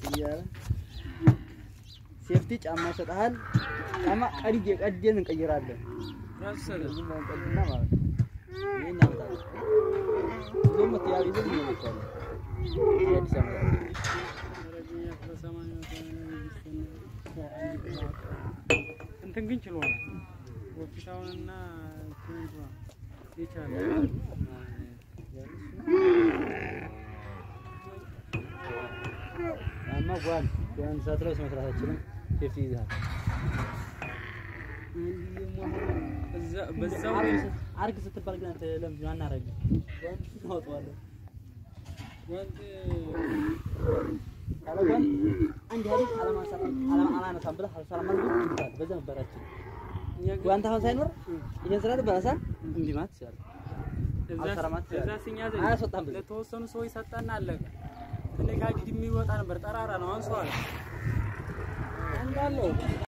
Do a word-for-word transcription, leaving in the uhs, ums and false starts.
ይያለ ሴፍቲ ጫማ ሰጣሃል ጫማ ቀድጄ ቀድጄን እንቀይራለን ራስሰለ ነው ቀድና ማለት ይሄን ያመጣል ደግሞ ያው ይዘን ነው ማለት ያዲስ አበባ ረጅም በሰማንያ እንትን ግን ችሏል ወፍታውንና ትንቷ ይቻላል አማ ጓል ያን ሳትረስ መስራታችንን ሴፍቲ ይዛል እዛ በዛው አርግ ስትባል ግን አንተ ለምን አናረግ ወንድ ታወጣዋለህ ወንድ ካለጋን አንድ ሀዲስ አለማሳብ አለማ አላነሳም ብለህ ሰላም ማለት ይችላል በዛ ነበራችን ወንድ አሁን ሳይኖር ይሄን ስራ በራሳ እንዲማት ይችላል እዛ ሲኛ ዘይ አያስወጣም ለተወሰኑ ሰው ይሰጣና አለቀ ተነጋጅ የሚወጣ ነበር ጠራራ ነው አንሷል አንዳለው